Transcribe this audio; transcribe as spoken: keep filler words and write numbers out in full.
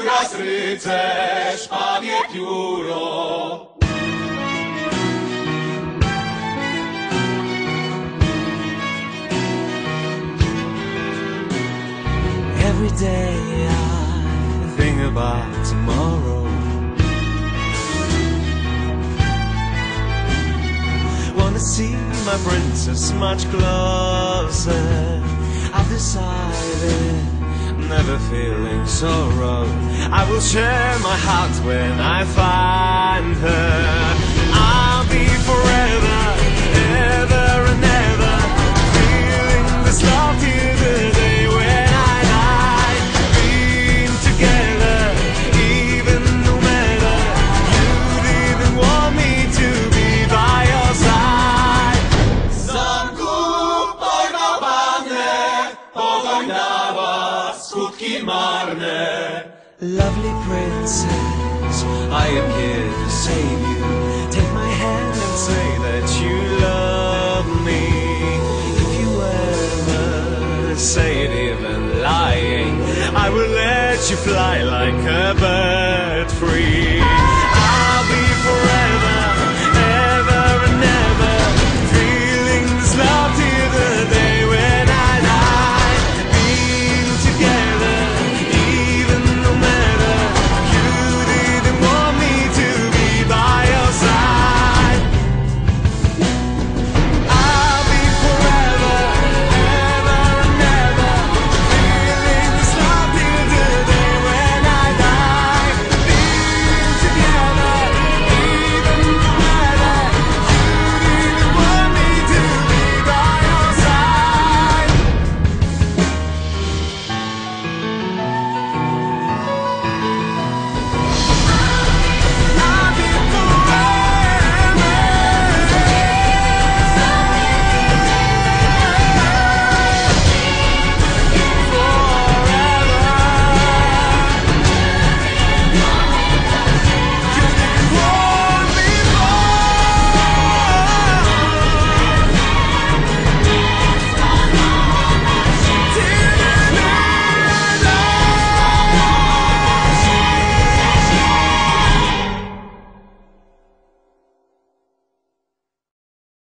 raz rycerz, pawie pióro. Every day I think about tomorrow. Wanna see my princess much closer. I've decided, never feeling sorrow. I will share my heart when I find her. I'll be forever, ever and ever, feeling this love till the day when I die. Being together, even no matter you didn't want me to be by your side. Zamku porwał pannę, pogoń dała skutki marne. Lovely princess, I am here to save you. Take my hand and say that you love me. If you ever say it even lying, I will let you fly like a bird free.